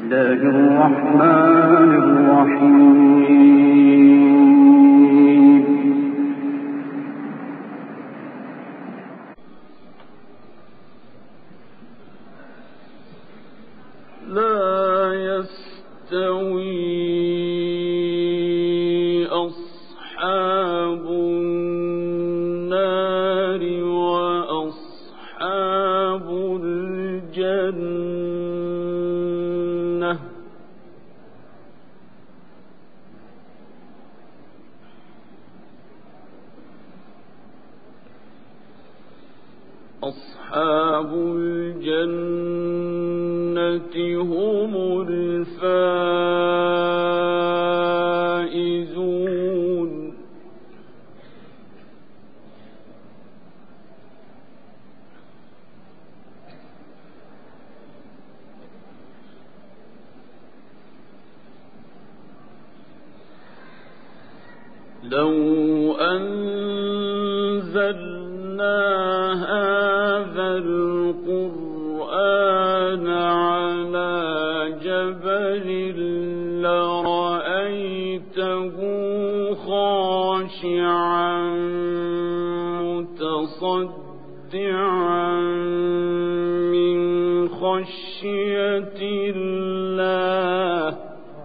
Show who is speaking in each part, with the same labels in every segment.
Speaker 1: الله الرحمن الرحيم.
Speaker 2: لا يستوي أصحاب النار وأصحاب الجنة أصحاب الجنة هم الفائزون. لو أنزلنا هذا القرآن على جبل لرأيته خاشعا متصدعا من خشية الله.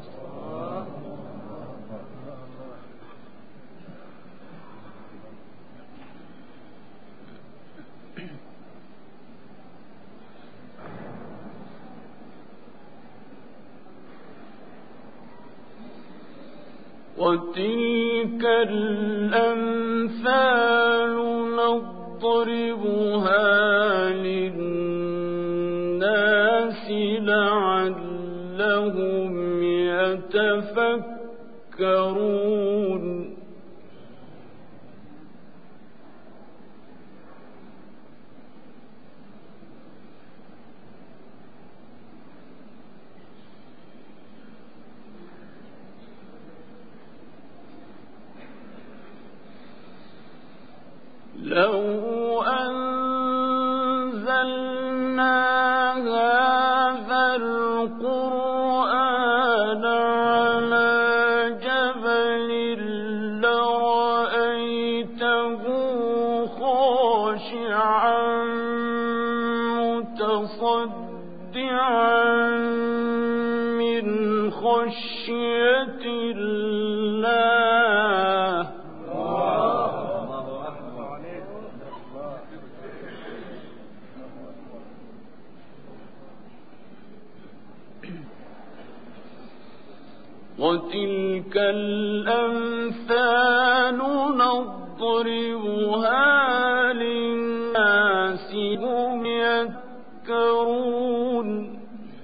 Speaker 2: وتلك الأمثال نضربها للناس لعلهم يتفكرون. لو أنزلنا هذا القرآن على جبل لرأيته خاشعا متصدعا من خشية الله. وتلك الأمثال نضربها للناس هم يذكرون.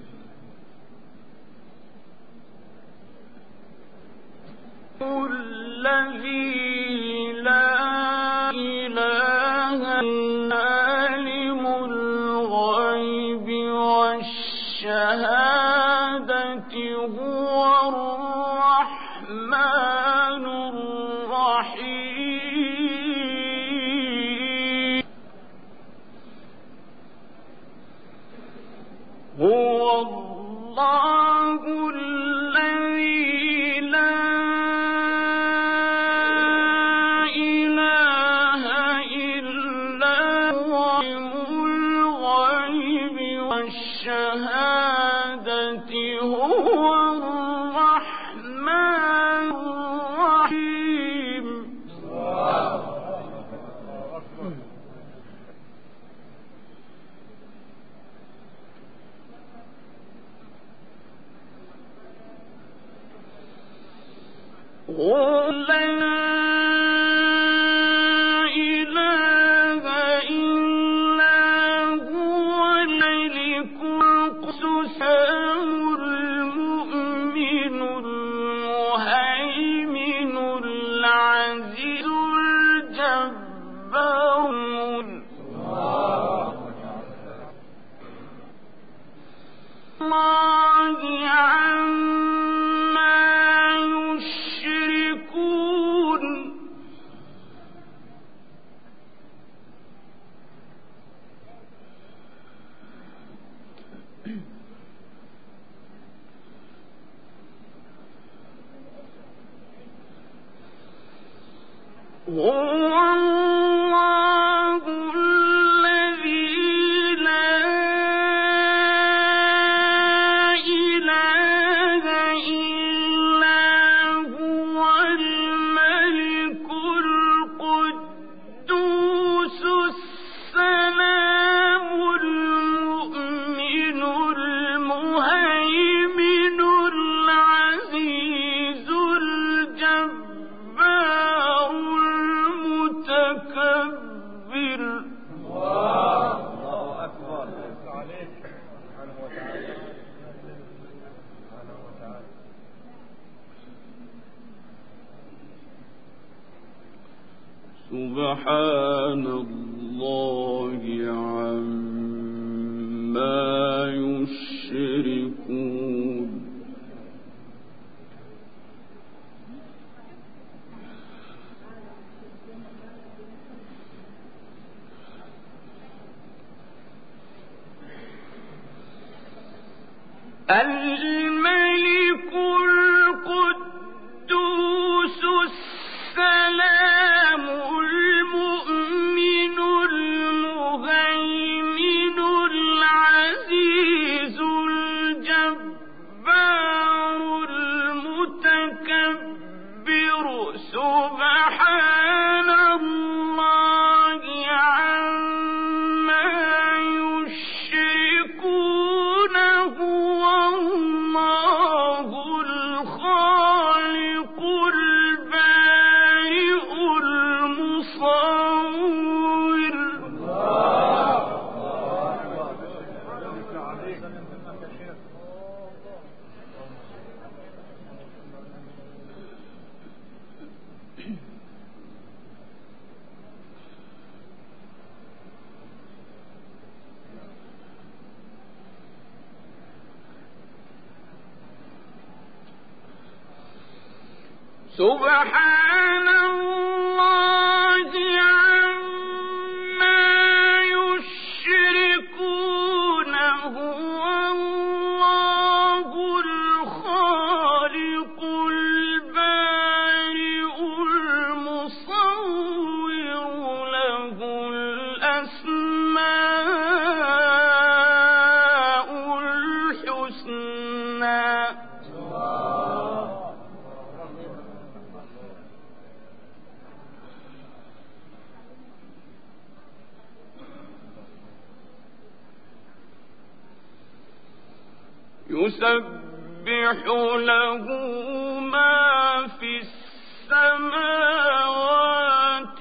Speaker 2: الذي لا إله إلا عالم الغيب والشهادة هو الرحمن الرحيم. هو الله الذي لا إله إلا هو عالم الغيب والشهادة هو الرحمن الرحيم. سبحان الله عما يشركون الملك القدوس السلام المؤمن المهيمن العزيز الجبار المتكبر سبحان الله عما يشركون هو الله الخالق البارئ المصور سبحان الله عما يشركون هو الله الخالق البارئ المصور له الأسماء الحسنى يسبح له ما في السماوات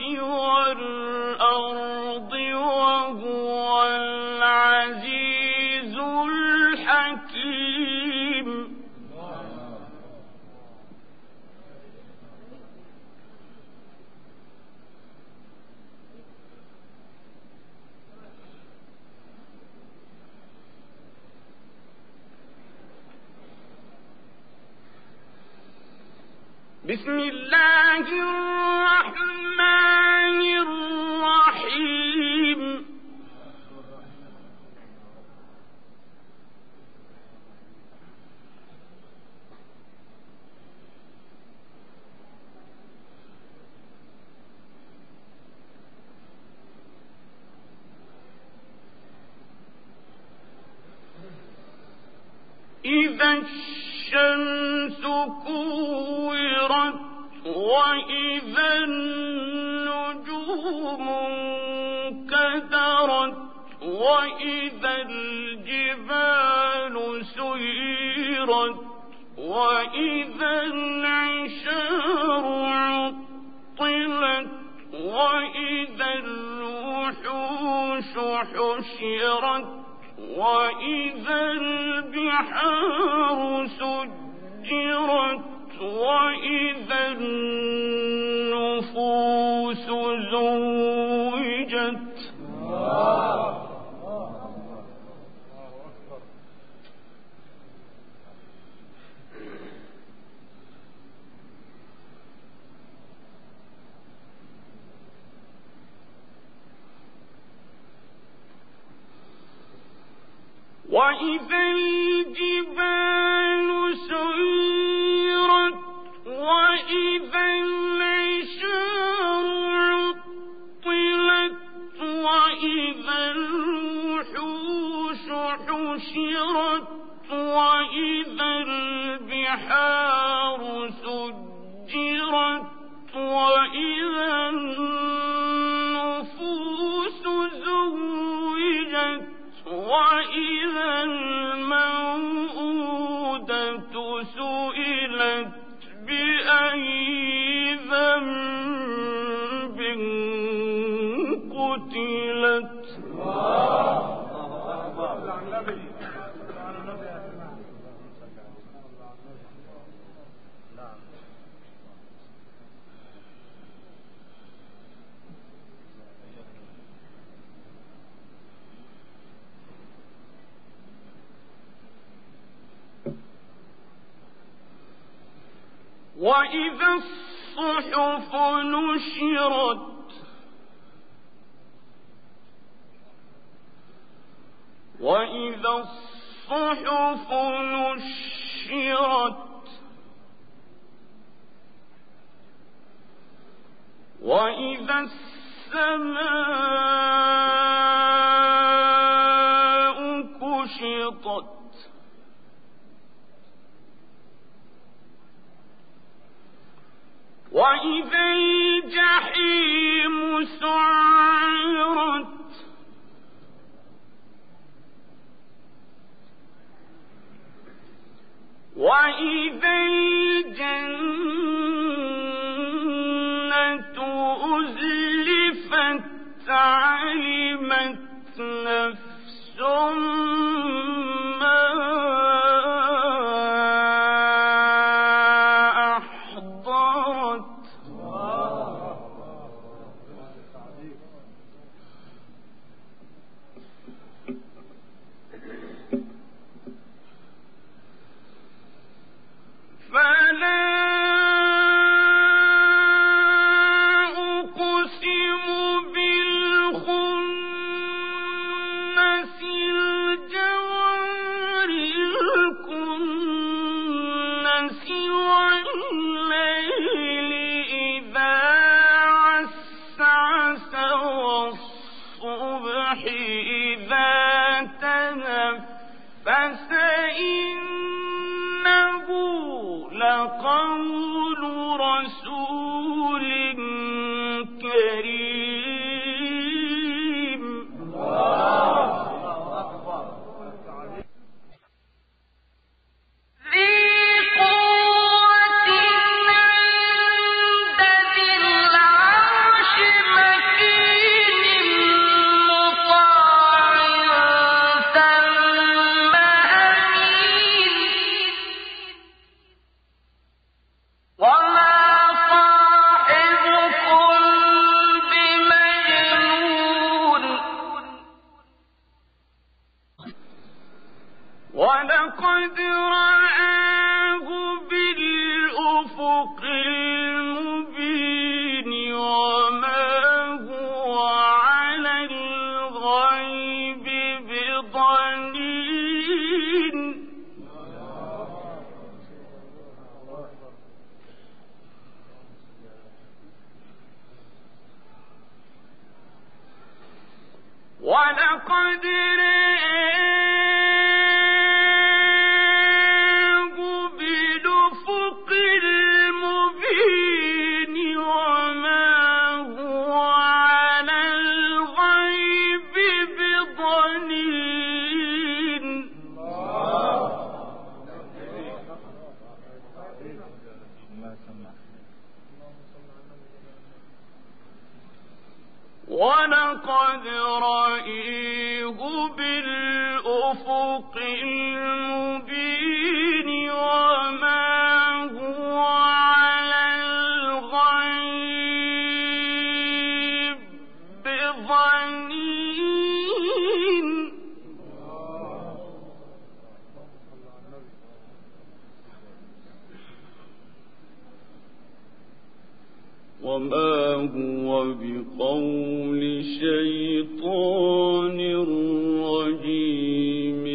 Speaker 2: والأرض وهو العزيز الحكيم بسم الله الرحمن الرحيم إذا الشمس كورت وإذا النجوم انكدرت وإذا الجبال سيرت وإذا العشار عطلت وإذا الوحوش حشرت وإذا البحار سجرت وإذا النفوس زوجت وإذا الجبال سيرت وإذا العشار وإذا البحار سجرت وإذا النفوس زوجت وإذا الموءودة سئلت بأي ذنب قتلت. وإذا الصحف نشرت وإذا الصحف نشرت وإذا السماء كشطت وإذا الجحيم سعرت وإذا الجنة أزلفت علمت نفس ما فإنه لقول رسول كريم. ولقد رآه بالأفق المبين وما هو على الغيب بضنين. ولقد ولقد رأيه بالأفق المبين وما هو على الغيب بضنين. وما هو بقول شيطان رجيم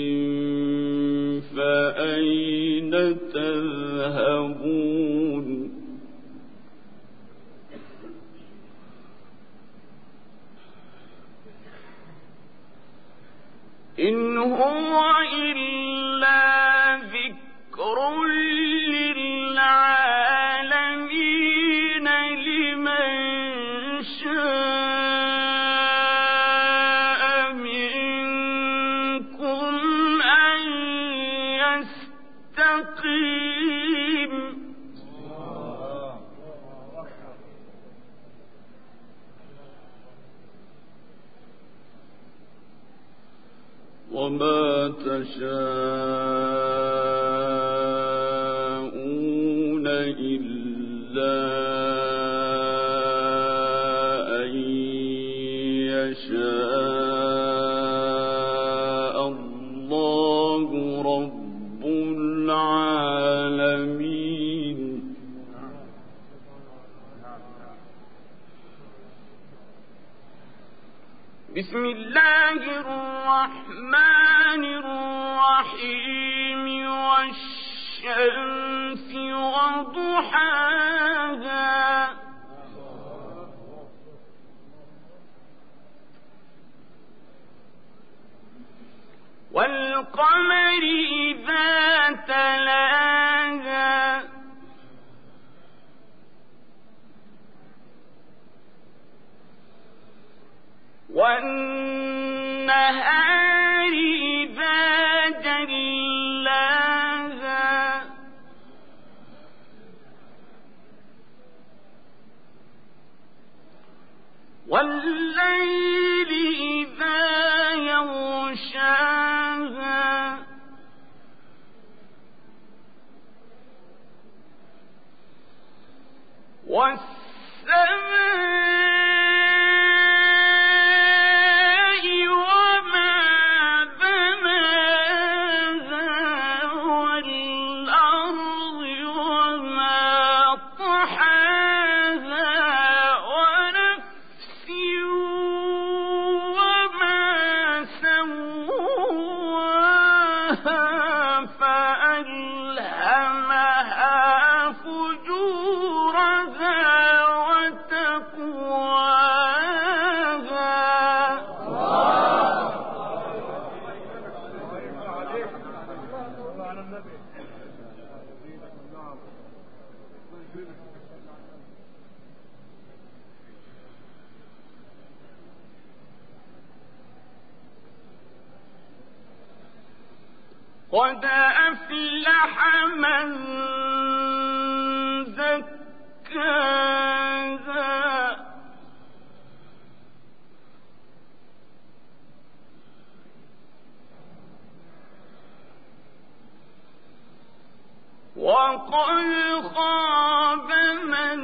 Speaker 2: فأين تذهبون. إن هو إلا فاستقيم وما تشاءون إلا أن يشاء الله رب العالمين. بسم الله الرحمن الرحيم والشمس وضحاها والقمر إذا تلاها والنهار إذا جلاها والليل إذا يغشاها والسماء وما بناها والأرض وما طحاها ونفس وما سواها فألهمها فجورها قد أفلح من زكاها وقد خاب من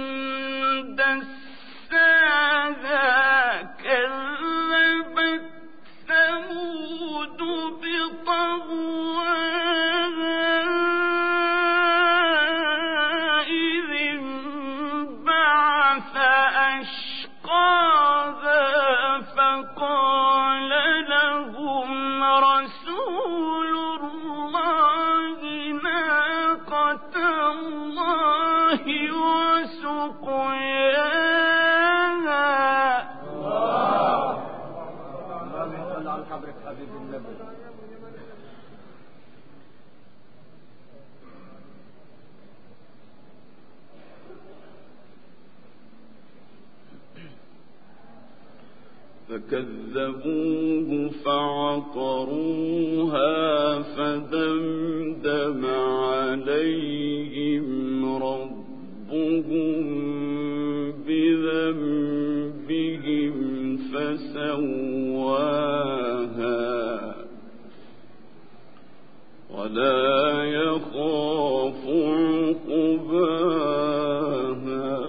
Speaker 2: دساها كذبت ثمود بطغواها إذ انبعث أشقاها فقال لهم رسول الله ناقة الله وسقياها. فكذبوه فعقروها فدمدم عليهم ربهم بذنبهم فسواها ولا يخاف عقباها.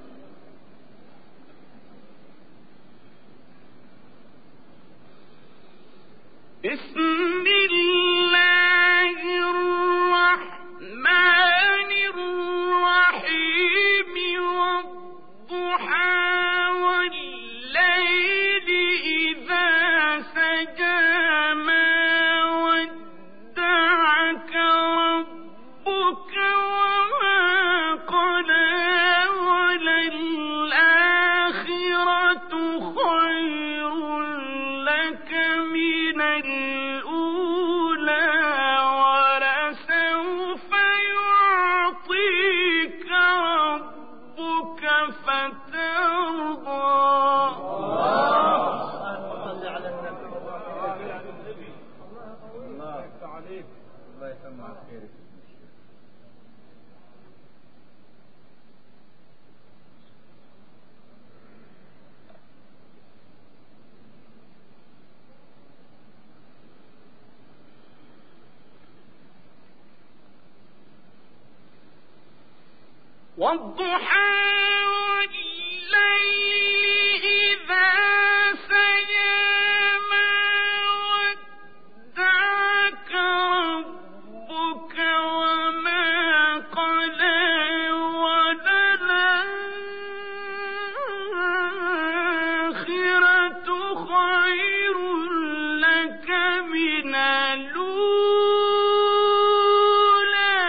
Speaker 2: بسم الله الرحمن الرحيم والضحى والليل إذا سجى ما ودعك ربك والضحى والليل إذا سجى ما ودعك ربك وما قلى وللآخرة خير لك من الأولى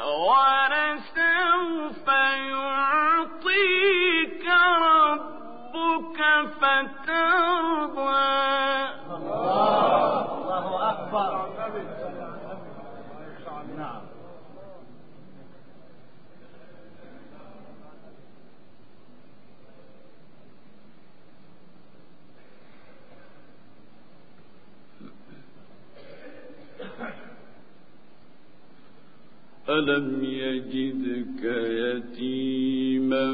Speaker 2: ولسوف يعطيك ربك فترضى.
Speaker 3: الله أكبر. نعم.
Speaker 1: ألم يجدك يتيما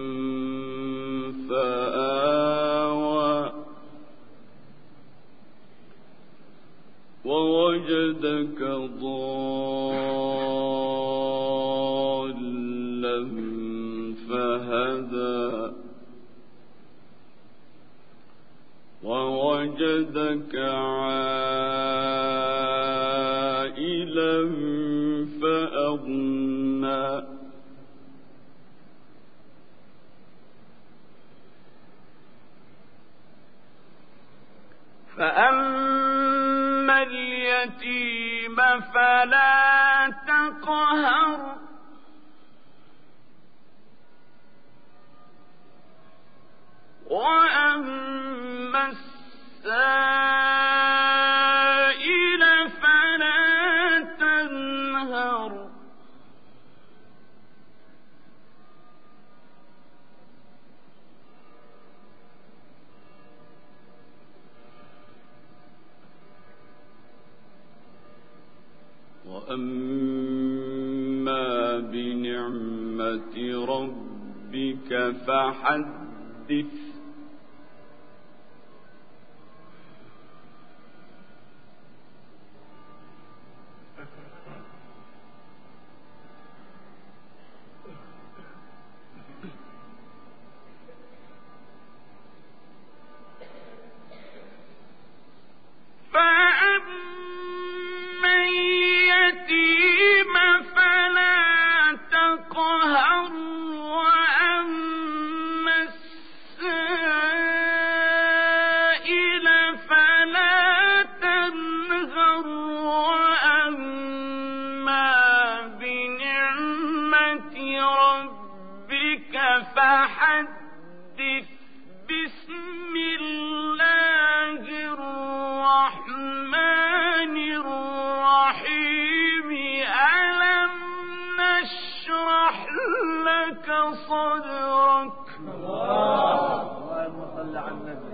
Speaker 1: فآوى ووجدك ضالا فهدى ووجدك عائلا فأغنى
Speaker 2: فأما اليتيم فلا تقهر وأما السائل فلا تنهر
Speaker 1: وأما بنعمة ربك فحدث فحدث بسم الله الرحمن الرحيم ألم نشرح لك صدرك.
Speaker 3: اللهم صل على النبي.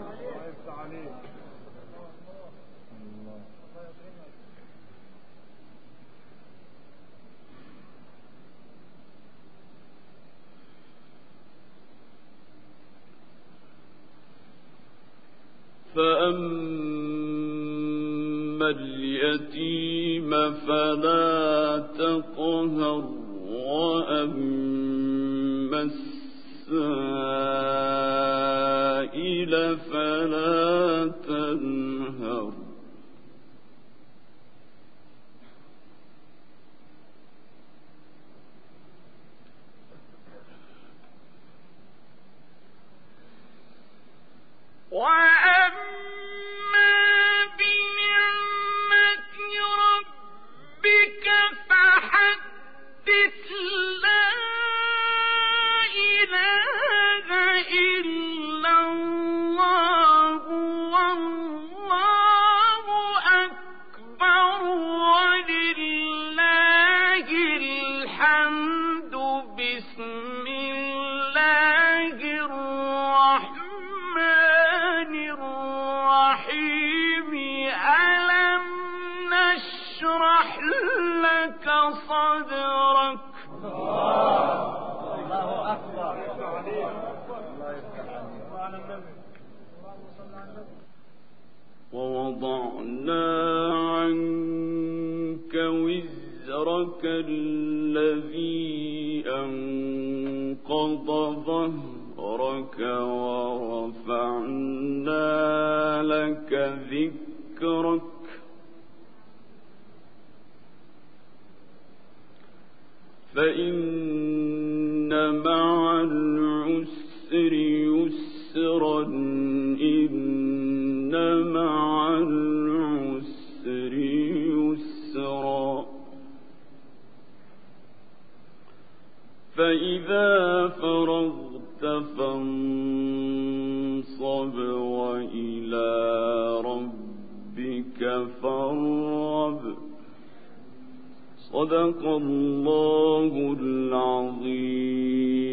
Speaker 1: فأما اليتيم فلا تقهر وأما السائل فلا تنهر
Speaker 2: وأما بنعمة ربك فحدث لا إله إلا الله لك صدرك
Speaker 3: الله أكبر. الله يفتح عليك.
Speaker 1: ووضعنا عنك وزرك الذي أنقض ظهرك ورفعنا لك ذكرك فإن مع العسر يسرا إن مع العسر يسرا فإذا فرغت فانصب وإلى ربك فارغب. صدق الله العظيم.